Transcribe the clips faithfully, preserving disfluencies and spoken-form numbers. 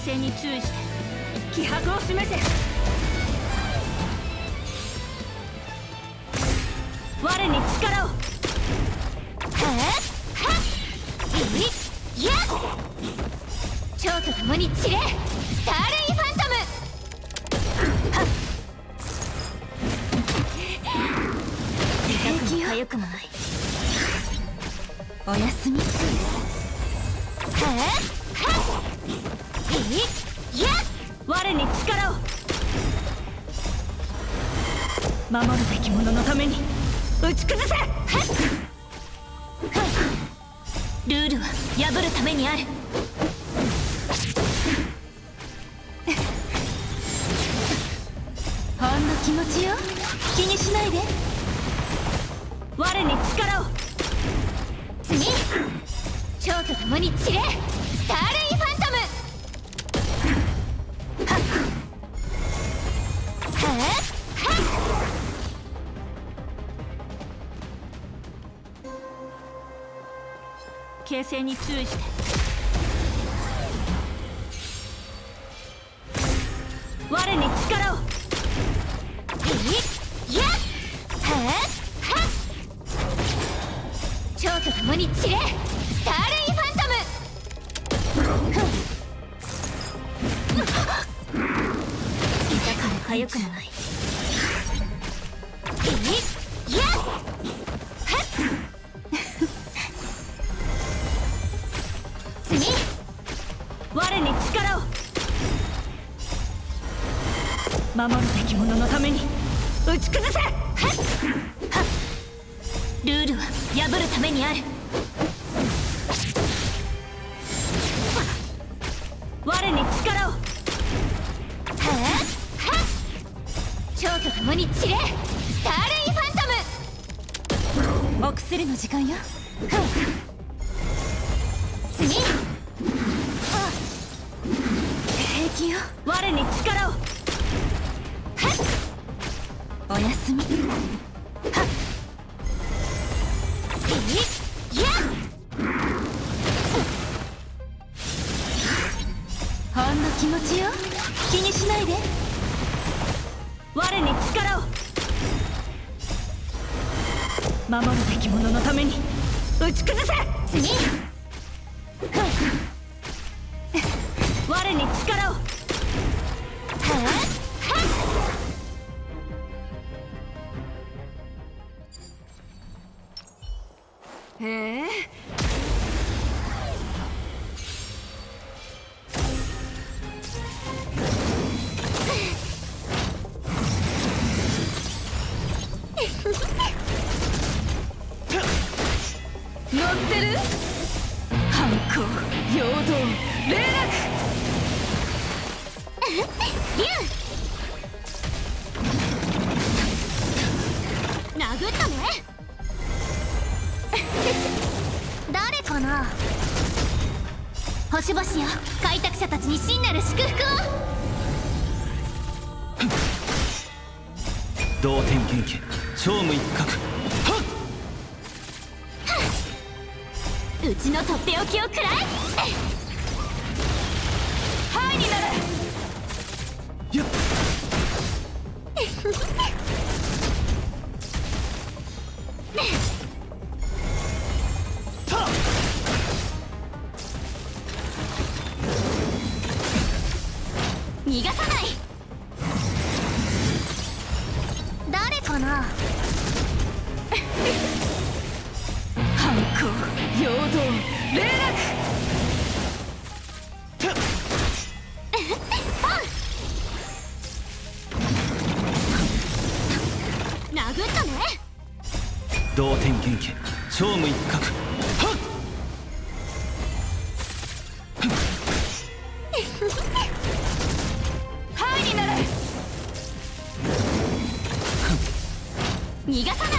勢に注意して気迫を示せ。我に力を。はっいいや蝶と共に散れ、スターレイファントム。はっ痛くも痒くもない。おやすみ。はっはっいいや我に力を。守るべき者のために打ち崩せ。はっルールは破るためにある。ほんの気持ちよ、気にしないで。我に力を。次蝶と共に散れ、スターレイファントム。はっはっはっ形勢に注意して。我に力を。いいやはっはっ蝶と共に散れ、スターレイファントム。痛くも痒くもない。いいやはっ次我に力を。守るべき者のために打ち崩せ。はっはっルールは破るためにある。我に力を。はっはっ蝶と共に散れ、スターレイファントム。お薬の時間よ。次平気よ、我に力を。はっおやすみ。はっいやほんの気持ちよ、気にしないで。我に力を。守るべき者のために打ち崩せ。次我に力を。はっはっへえ乗ってる。反抗、陽動、霊落。竜殴ったね。誰かな。星々よ、開拓者たちに真なる祝福を。 同点元気、超無一角。 うちのとっておきを食らえ。はいになれ。 やっ逃がさない。誰かな。反抗、陽動、霊落。殴ったね。 同点元気、超無一角。 はいになれ。逃がさない。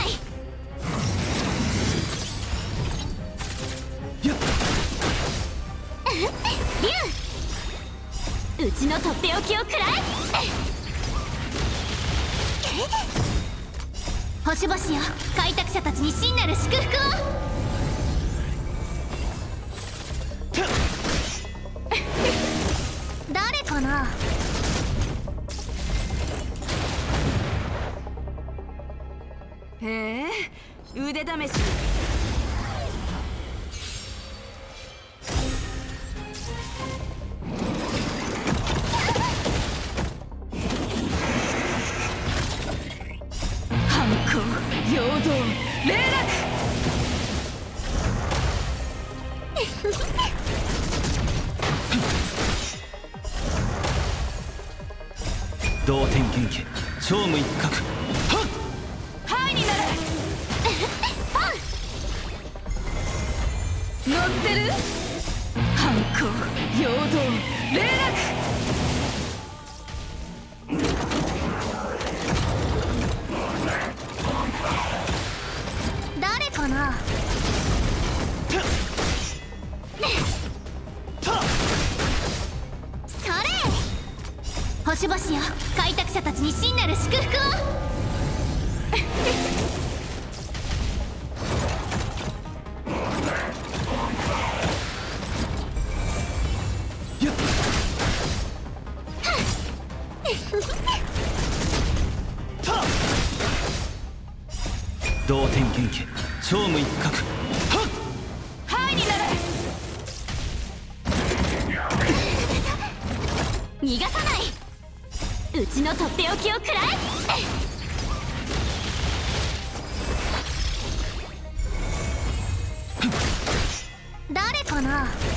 竜うちのとっておきを食らえ。星々よ、開拓者たちに真なる祝福を。誰かな。 へえ、腕試し。反抗、陽動、霊落。 同点剣気超無一角。 ハイになる。乗ってる。反抗、陽動、霊落。 誰かな。それ星々よ、開拓者たちに真なる祝福を。 同点剣気超無一角。 ハイになる。 逃がさない。うちのとっておきを食らえ。誰かな。